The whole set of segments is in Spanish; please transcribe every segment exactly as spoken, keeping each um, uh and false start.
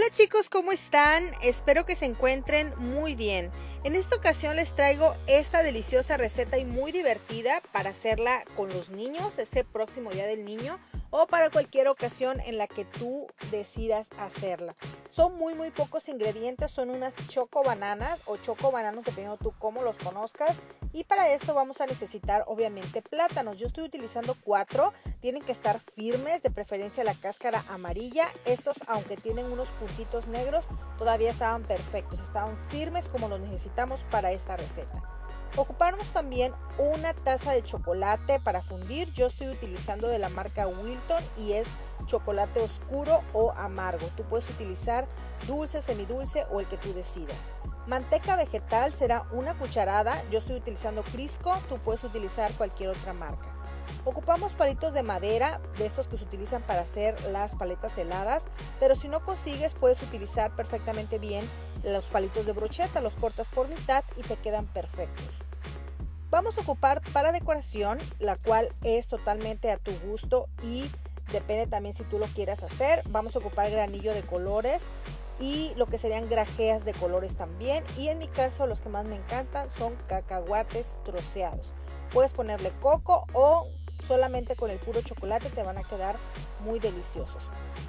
Hola chicos, ¿cómo están? Espero que se encuentren muy bien. En esta ocasión les traigo esta deliciosa receta y muy divertida para hacerla con los niños este próximo Día del Niño o para cualquier ocasión en la que tú decidas hacerla. Son muy muy pocos ingredientes, son unas choco bananas o choco bananos dependiendo tú cómo los conozcas, y para esto vamos a necesitar obviamente plátanos. Yo estoy utilizando cuatro, tienen que estar firmes, de preferencia la cáscara amarilla. Estos, aunque tienen unos puntitos negros, todavía estaban perfectos, estaban firmes como los necesitamos para esta receta. Ocupamos también una taza de chocolate para fundir. Yo estoy utilizando de la marca Wilton y es chocolate oscuro o amargo. Tú puedes utilizar dulce, semidulce o el que tú decidas. Manteca vegetal será una cucharada. Yo estoy utilizando Crisco, tú puedes utilizar cualquier otra marca. Ocupamos palitos de madera, de estos que se utilizan para hacer las paletas heladas, pero si no consigues puedes utilizar perfectamente bien los palitos de brocheta, los cortas por mitad y te quedan perfectos. Vamos a ocupar para decoración, la cual es totalmente a tu gusto y depende también si tú lo quieras hacer. Vamos a ocupar granillo de colores y lo que serían grajeas de colores también, y en mi caso los que más me encantan son cacahuates troceados. Puedes ponerle coco o solamente con el puro chocolate, te van a quedar muy deliciosos.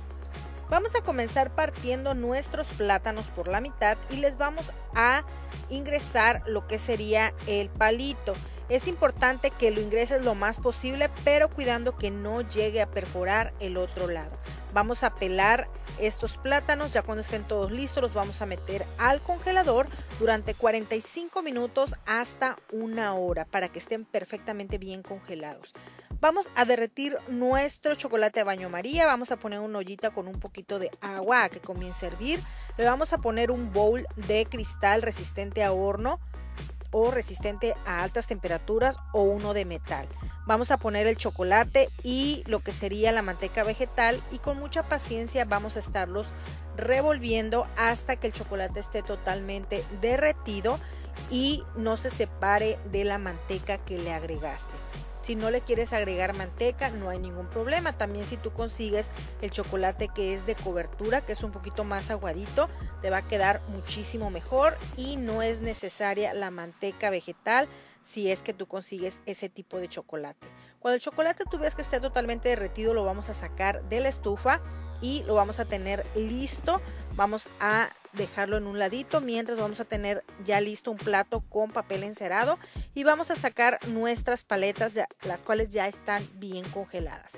Vamos a comenzar partiendo nuestros plátanos por la mitad y les vamos a ingresar lo que sería el palito. Es importante que lo ingreses lo más posible, pero cuidando que no llegue a perforar el otro lado. Vamos a pelar estos plátanos, ya cuando estén todos listos los vamos a meter al congelador durante cuarenta y cinco minutos hasta una hora para que estén perfectamente bien congelados. Vamos a derretir nuestro chocolate a baño María, vamos a poner una ollita con un poquito de agua a que comience a hervir. Le vamos a poner un bowl de cristal resistente a horno o resistente a altas temperaturas o uno de metal. Vamos a poner el chocolate y lo que sería la manteca vegetal y con mucha paciencia vamos a estarlos revolviendo hasta que el chocolate esté totalmente derretido y no se separe de la manteca que le agregaste. Si no le quieres agregar manteca, no hay ningún problema. También si tú consigues el chocolate que es de cobertura, que es un poquito más aguadito, te va a quedar muchísimo mejor y no es necesaria la manteca vegetal si es que tú consigues ese tipo de chocolate. Cuando el chocolate tú ves que esté totalmente derretido, lo vamos a sacar de la estufa y lo vamos a tener listo. Vamos a dejarlo en un ladito mientras vamos a tener ya listo un plato con papel encerado y vamos a sacar nuestras paletas, ya, las cuales ya están bien congeladas.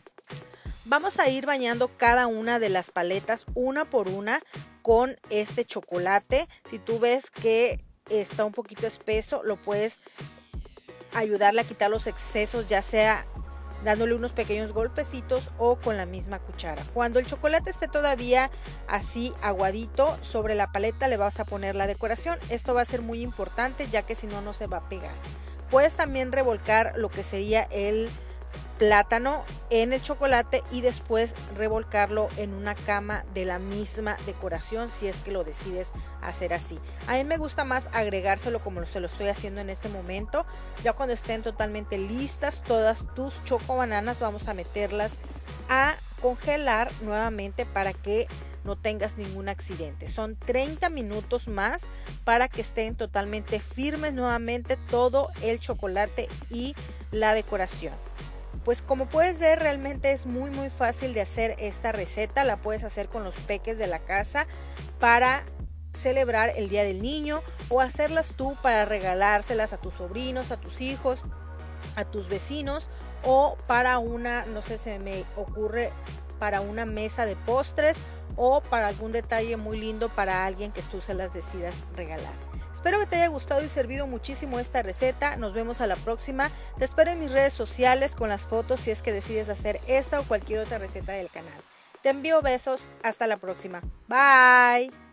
Vamos a ir bañando cada una de las paletas una por una con este chocolate. Si tú ves que está un poquito espeso, lo puedes ayudarle a quitar los excesos, ya sea dándole unos pequeños golpecitos o con la misma cuchara. Cuando el chocolate esté todavía así aguadito, sobre la paleta le vas a poner la decoración. Esto va a ser muy importante ya que si no, no se va a pegar. Puedes también revolcar lo que sería el plátano en el chocolate y después revolcarlo en una cama de la misma decoración si es que lo decides hacer así. A mí me gusta más agregárselo como se lo estoy haciendo en este momento. Ya cuando estén totalmente listas todas tus choco bananas, vamos a meterlas a congelar nuevamente para que no tengas ningún accidente. Son treinta minutos más para que estén totalmente firmes nuevamente todo el chocolate y la decoración. Pues como puedes ver, realmente es muy muy fácil de hacer esta receta. La puedes hacer con los peques de la casa para celebrar el Día del Niño o hacerlas tú para regalárselas a tus sobrinos, a tus hijos, a tus vecinos o para una, no sé, se me ocurre para una mesa de postres o para algún detalle muy lindo para alguien que tú se las decidas regalar. Espero que te haya gustado y servido muchísimo esta receta. Nos vemos a la próxima. Te espero en mis redes sociales con las fotos si es que decides hacer esta o cualquier otra receta del canal. Te envío besos. Hasta la próxima. Bye.